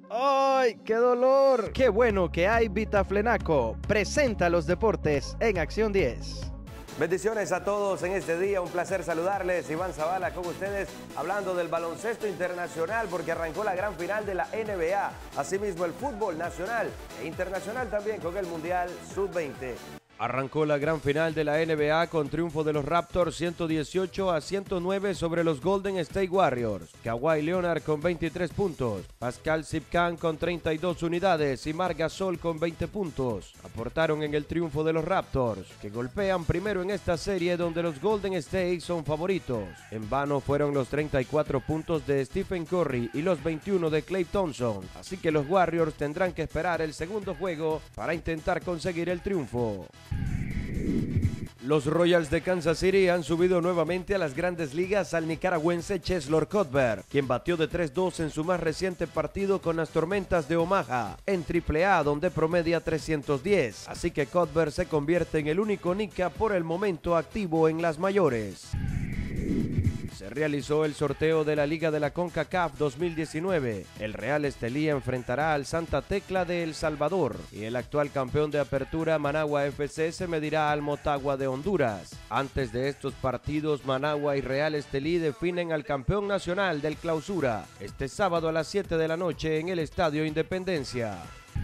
¡Ay, qué dolor! ¡Qué bueno que hay Vitaflenaco! Presenta los deportes en Acción 10. Bendiciones a todos en este día, un placer saludarles. Iván Zavala con ustedes hablando del baloncesto internacional porque arrancó la gran final de la NBA. Asimismo el fútbol nacional e internacional también con el Mundial Sub-20. Arrancó la gran final de la NBA con triunfo de los Raptors 118-109 sobre los Golden State Warriors. Kawhi Leonard con 23 puntos, Pascal Siakam con 32 unidades y Marc Gasol con 20 puntos. Aportaron en el triunfo de los Raptors, que golpean primero en esta serie donde los Golden State son favoritos. En vano fueron los 34 puntos de Stephen Curry y los 21 de Klay Thompson, así que los Warriors tendrán que esperar el segundo juego para intentar conseguir el triunfo. Los Royals de Kansas City han subido nuevamente a las grandes ligas al nicaragüense Cheslor Cuthbert, quien batió de 3-2 en su más reciente partido con las Tormentas de Omaha, en AAA donde promedia 310, así que Cuthbert se convierte en el único nica por el momento activo en las mayores. Se realizó el sorteo de la Liga de la CONCACAF 2019. El Real Estelí enfrentará al Santa Tecla de El Salvador y el actual campeón de apertura Managua FC se medirá al Motagua de Honduras. Antes de estos partidos, Managua y Real Estelí definen al campeón nacional del Clausura este sábado a las 7 de la noche en el Estadio Independencia.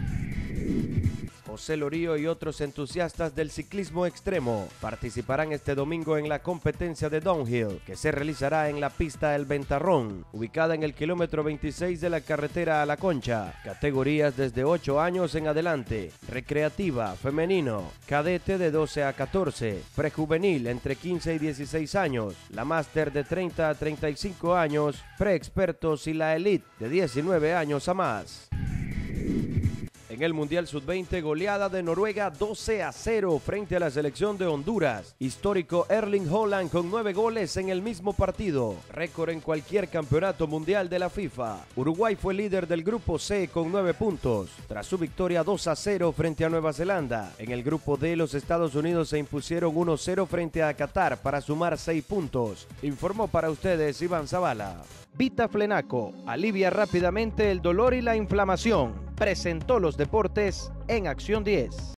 José Lorío y otros entusiastas del ciclismo extremo participarán este domingo en la competencia de downhill que se realizará en la pista El Ventarrón, ubicada en el kilómetro 26 de la carretera a La Concha. Categorías desde 8 años en adelante, recreativa, femenino, cadete de 12 a 14, prejuvenil entre 15 y 16 años, la máster de 30 a 35 años, preexpertos y la elite de 19 años a más. En el Mundial Sub-20, goleada de Noruega 12-0 frente a la selección de Honduras. Histórico Erling Haaland con 9 goles en el mismo partido. Récord en cualquier campeonato mundial de la FIFA. Uruguay fue líder del grupo C con 9 puntos, tras su victoria 2-0 frente a Nueva Zelanda. En el grupo D, los Estados Unidos se impusieron 1-0 frente a Qatar para sumar 6 puntos. Informó para ustedes Iván Zavala. Vitaflenaco alivia rápidamente el dolor y la inflamación. Presentó los deportes en Acción 10.